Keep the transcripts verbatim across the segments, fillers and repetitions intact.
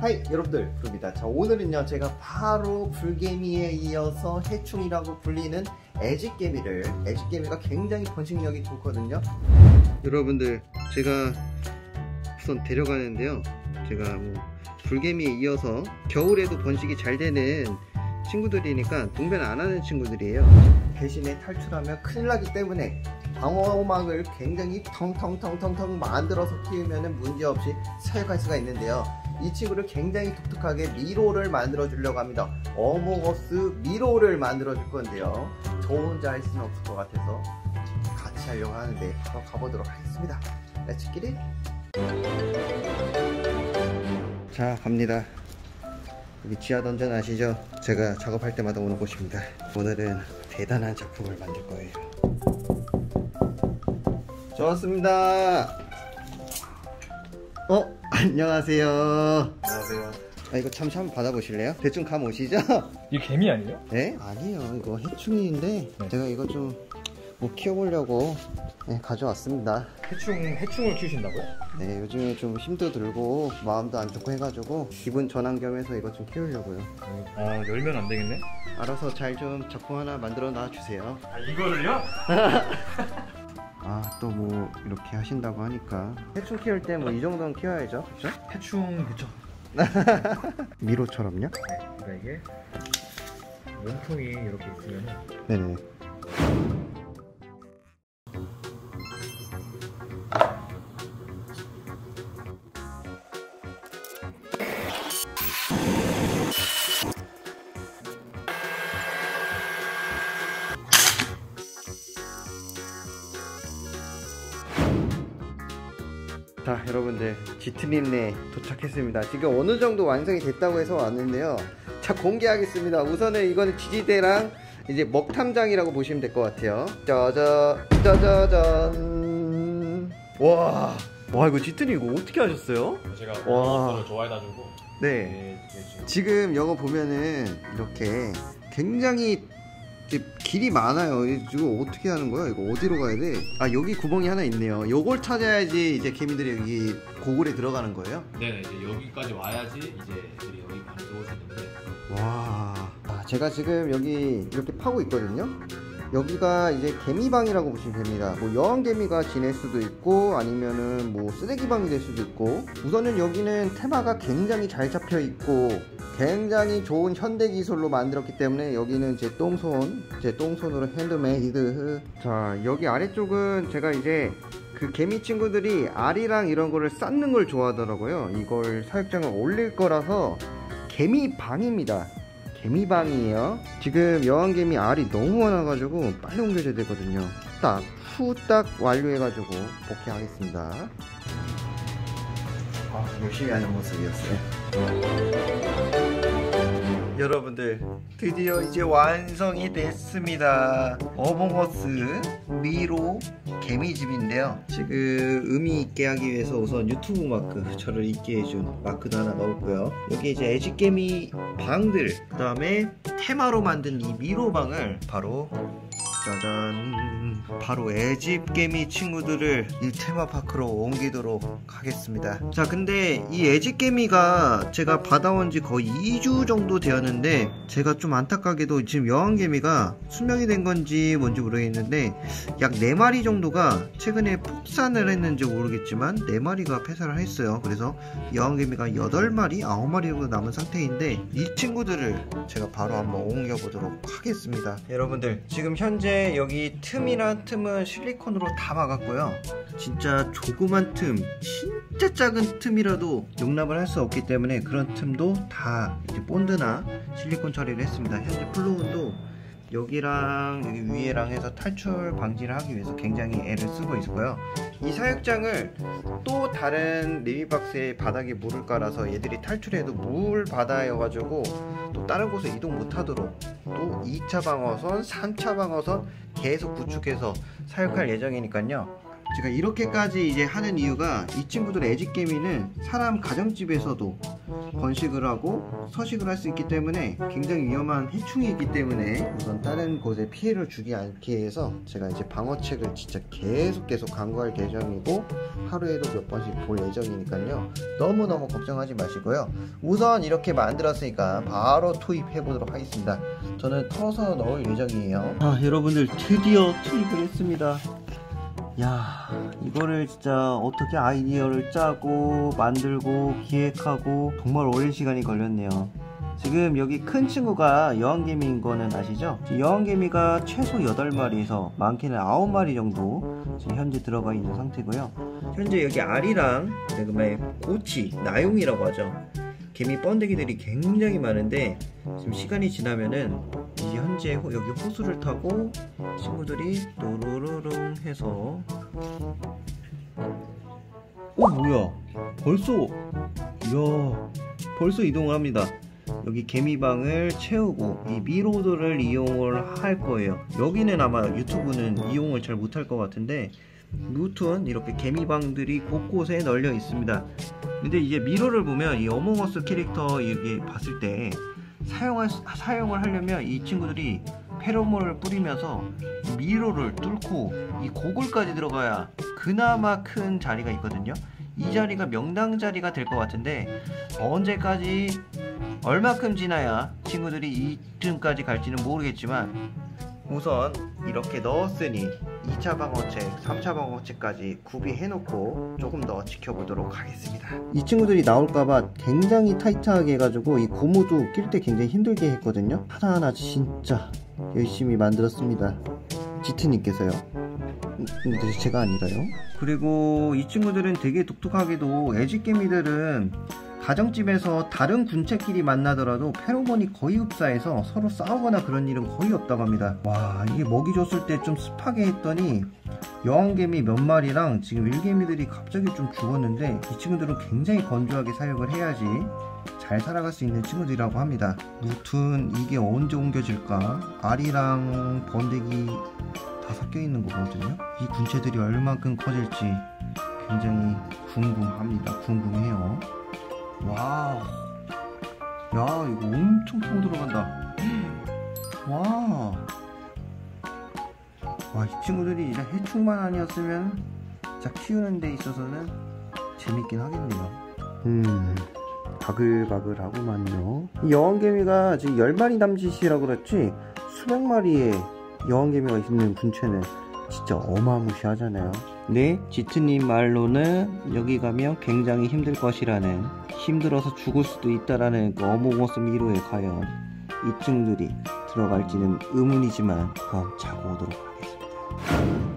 하이 여러분들, 부릅니다. 자, 오늘은요 제가 바로 불개미에 이어서 해충이라고 불리는 애지개미를 애지개미가 굉장히 번식력이 좋거든요. 여러분들, 제가 우선 데려가는데요, 제가 뭐 불개미에 이어서 겨울에도 번식이 잘 되는 친구들이니까 동변 안 하는 친구들이에요. 대신에 탈출하면 큰일 나기 때문에 방어막을 굉장히 텅텅텅텅텅 만들어서 키우면 문제없이 사육할 수가 있는데요, 이 친구를 굉장히 독특하게 미로를 만들어 주려고 합니다. 어몽어스 미로를 만들어 줄 건데요, 저 혼자 할 수는 없을 것 같아서 같이 하려고 하는데 바로 가보도록 하겠습니다. 렛츠 기릿. 자, 갑니다. 여기 지하 던전 아시죠? 제가 작업할 때마다 오는 곳입니다. 오늘은 대단한 작품을 만들 거예요. 좋습니다. 어? 안녕하세요. 안녕하세요. 아, 이거 잠시 한번 받아보실래요? 대충 감 오시죠? 이거 개미 아니에요? 네? 아니에요. 이거 해충인데 네. 제가 이거 좀 뭐 키워보려고 네, 가져왔습니다. 해충, 해충을 키우신다고요? 네, 요즘에 좀 힘도 들고 마음도 안 좋고 해가지고 기분 전환 겸해서 이거 좀 키우려고요. 아, 열면 안 되겠네? 알아서 잘 좀 작품 하나 만들어 놔주세요. 아, 이거를요? 아, 또 뭐 이렇게 하신다고 하니까 해충 키울 때 뭐 이 정도는 키워야죠, 그쵸? 해충, 그쵸? 미로처럼요? 네, 그러니까 이게 몸통이 이렇게 있으면 네네. 자, 여러분들, 지트림네 도착했습니다. 지금 어느 정도 완성이 됐다고 해서 왔는데요, 자, 공개하겠습니다. 우선은 이거는 지지대랑 이제 먹탐장이라고 보시면 될 것 같아요. 짜자 짜자잔. 와, 와, 이거 지트림 이거 어떻게 하셨어요? 제가 먹는 걸 좋아해가지고. 네. 네, 지금 이거 보면은 이렇게 굉장히 길이 많아요. 이거 어떻게 하는 거야? 이거 어디로 가야 돼? 아, 여기 구멍이 하나 있네요. 요걸 찾아야지 이제 개미들이 여기 고글에 들어가는 거예요? 네네, 이제 여기까지 와야지 이제 애들이 여기 안에 들어올 수 있는데. 와, 아, 제가 지금 여기 이렇게 파고 있거든요. 여기가 이제 개미방이라고 보시면 됩니다. 뭐 여왕개미가 지낼 수도 있고 아니면은 뭐 쓰레기방이 될 수도 있고, 우선은 여기는 테마가 굉장히 잘 잡혀 있고 굉장히 좋은 현대 기술로 만들었기 때문에 여기는 제 똥손, 제 똥손으로 핸드메이드. 자, 여기 아래쪽은 제가 이제 그 개미 친구들이 알이랑 이런 거를 쌓는 걸 좋아하더라고요. 이걸 사육장을 올릴 거라서 개미방입니다. 개미방이에요. 지금 여왕개미 알이 너무 많아가지고 빨리 옮겨줘야 되거든요. 딱 후딱 완료해가지고 복귀하겠습니다. 아, 열심히 하는 모습이었어요. 여러분들, 드디어 이제 완성이 됐습니다. 어몽어스 미로 개미집인데요, 지금 의미 있게 하기 위해서 우선 유튜브 마크, 저를 있게 해준 마크도 하나 넣었고요. 여기 이제 애지개미 방들, 그 다음에 테마로 만든 이 미로방을 바로 짜잔, 바로 애집개미 친구들을 이 테마파크로 옮기도록 하겠습니다. 자, 근데 이 애집개미가 제가 받아온 지 거의 이 주 정도 되었는데, 제가 좀 안타깝게도 지금 여왕개미가 수명이 된 건지 뭔지 모르겠는데 약 네 마리 정도가 최근에 폭산을 했는지 모르겠지만 네 마리가 폐사를 했어요. 그래서 여왕개미가 여덟 마리, 아홉 마리 정도 남은 상태인데 이 친구들을 제가 바로 한번 옮겨보도록 하겠습니다. 여러분들, 지금 현재 여기 틈이란 틈은 실리콘으로 다 막았고요. 진짜 조그만 틈, 진짜 작은 틈이라도 용납을 할 수 없기 때문에 그런 틈도 다 이제 본드나 실리콘 처리를 했습니다. 현재 플로운도 여기랑 여기 위에랑 해서 탈출 방지를 하기 위해서 굉장히 애를 쓰고 있고요. 이 사육장을 또 다른 네미박스에 바닥에 물을 깔아서 얘들이 탈출해도 물 바다여가지고 또 다른 곳에 이동 못하도록 또 이 차 방어선, 삼 차 방어선 계속 구축해서 사육할 예정이니까요. 제가 이렇게까지 이제 하는 이유가 이 친구들 애지개미는 사람 가정집에서도 번식을 하고 서식을 할 수 있기 때문에 굉장히 위험한 해충이기 때문에 우선 다른 곳에 피해를 주지 않게 해서 제가 이제 방어책을 진짜 계속 계속 강구할 예정이고 하루에도 몇 번씩 볼 예정이니까요. 너무너무 걱정하지 마시고요. 우선 이렇게 만들었으니까 바로 투입해 보도록 하겠습니다. 저는 털어서 넣을 예정이에요. 아, 여러분들 드디어 투입을 했습니다. 야, 이거를 진짜 어떻게 아이디어를 짜고 만들고 기획하고 정말 오랜 시간이 걸렸네요. 지금 여기 큰 친구가 여왕개미인 거는 아시죠? 여왕개미가 최소 여덟 마리에서 많게는 아홉 마리 정도 지금 현재 들어가 있는 상태고요. 현재 여기 알이랑 그다음에 고치, 나용이라고 하죠. 개미 번데기들이 굉장히 많은데 지금 시간이 지나면은 이제 현재 호, 여기 호수를 타고 친구들이 또르르릉 해서 어 뭐야 벌써 이야 벌써 이동을 합니다. 여기 개미방을 채우고 이 미로드를 이용을 할 거예요. 여기는 아마 유튜브는 이용을 잘 못할 것 같은데 무튼 이렇게 개미방들이 곳곳에 널려 있습니다. 근데 이제 미로를 보면 이 어몽어스 캐릭터 이렇게 봤을 때 사용할, 사용을 하려면 이 친구들이 페로몬을 뿌리면서 미로를 뚫고 이 고글까지 들어가야 그나마 큰 자리가 있거든요. 이 자리가 명당 자리가 될 것 같은데 언제까지 얼마큼 지나야 친구들이 이쯤까지 갈지는 모르겠지만 우선 이렇게 넣었으니 이 차 방어책, 삼 차 방어책까지 구비해 놓고 조금 더 지켜보도록 하겠습니다. 이 친구들이 나올까봐 굉장히 타이트하게 해가지고 이 고무도 낄 때 굉장히 힘들게 했거든요. 하나하나 진짜 열심히 만들었습니다. 지트님께서요. 근데 제가 아니라요. 그리고 이 친구들은 되게 독특하게도 애지개미들은 가정집에서 다른 군체끼리 만나더라도 페로몬이 거의 흡사해서 서로 싸우거나 그런 일은 거의 없다고 합니다. 와, 이게 먹이 줬을 때 좀 습하게 했더니 여왕개미 몇 마리랑 지금 일개미들이 갑자기 좀 죽었는데 이 친구들은 굉장히 건조하게 사육을 해야지 잘 살아갈 수 있는 친구들이라고 합니다. 무튼 이게 언제 옮겨질까? 알이랑 번데기 다 섞여 있는 거거든요. 이 군체들이 얼만큼 커질지 굉장히 궁금합니다. 궁금해요. 와우, 야 이거 엄청 타고 들어간다. 와, 와, 이 친구들이 이제 해충만 아니었으면 진짜 키우는 데 있어서는 재밌긴 하겠네요. 음, 바글바글하구만요. 이 여왕개미가 지금 열 마리 남짓이라고 그랬지 수백 마리의 여왕개미가 있는 군체는 진짜 어마무시하잖아요. 네, 지트님 말로는 여기 가면 굉장히 힘들 것이라는, 힘들어서 죽을 수도 있다라는 그 어몽어스 미로에 과연 이 친구들이 들어갈지는 의문이지만 그럼 자고 오도록 하겠습니다.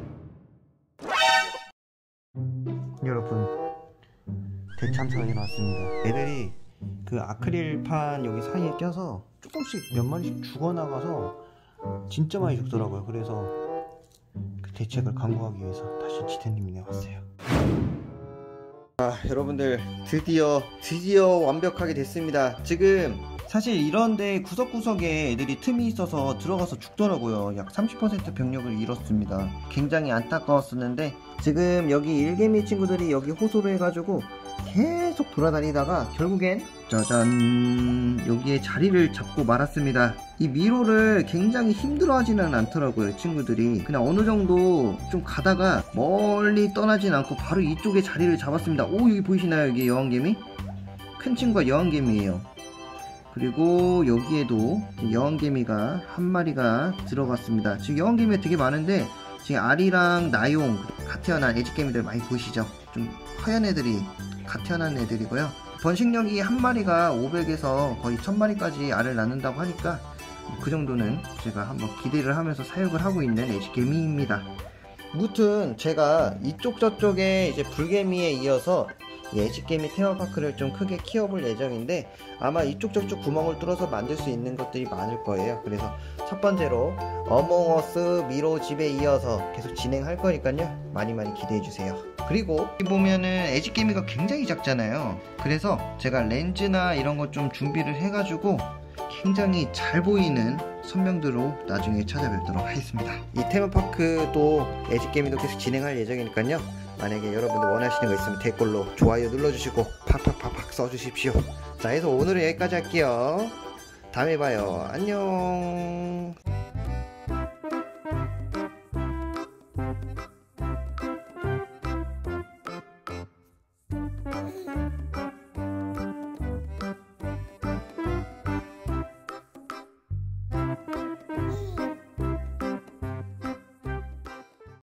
여러분, 대참사가 일어났습니다. 애들이 그 아크릴판 여기 사이에 껴서 조금씩 몇 마리씩 죽어나가서 진짜 많이 죽더라고요. 그래서 그 대책을 강구하기 위해서 다시 지태님이네 왔어요. 아, 여러분들 드디어 드디어 완벽하게 됐습니다. 지금 사실 이런데 구석구석에 애들이 틈이 있어서 들어가서 죽더라고요. 약 삼십 퍼센트 병력을 잃었습니다. 굉장히 안타까웠었는데 지금 여기 일개미 친구들이 여기 호소를 해가지고 계속 돌아다니다가 결국엔 짜잔, 여기에 자리를 잡고 말았습니다. 이 미로를 굉장히 힘들어하지는 않더라고요, 친구들이. 그냥 어느 정도 좀 가다가 멀리 떠나진 않고 바로 이쪽에 자리를 잡았습니다. 오, 여기 보이시나요? 여기 여왕개미? 큰 친구가 여왕개미예요. 그리고 여기에도 여왕개미가 한 마리가 들어갔습니다. 지금 여왕개미가 되게 많은데 지금 알이랑 나용 갓 태어난 애지개미들 많이 보이시죠? 좀 하얀 애들이 갓 태어난 애들이고요. 번식력이 한 마리가 오백에서 거의 천 마리까지 알을 낳는다고 하니까 그 정도는 제가 한번 기대를 하면서 사육을 하고 있는 애지개미입니다. 무튼 제가 이쪽 저쪽에 이제 불개미에 이어서 애지개미 테마파크를 좀 크게 키워볼 예정인데 아마 이쪽 저쪽 구멍을 뚫어서 만들 수 있는 것들이 많을 거예요. 그래서 첫 번째로 어몽어스 미로 집에 이어서 계속 진행할 거니까요, 많이 많이 기대해주세요. 그리고 여기 보면은 애지개미가 굉장히 작잖아요. 그래서 제가 렌즈나 이런 것 좀 준비를 해가지고 굉장히 잘 보이는 선명도로 나중에 찾아뵙도록 하겠습니다. 이 테마파크도 에지게임도 계속 진행할 예정이니까요. 만약에 여러분들 원하시는 거 있으면 댓글로 좋아요 눌러주시고 팍팍팍팍 써주십시오. 자, 해서 오늘은 여기까지 할게요. 다음에 봐요. 안녕.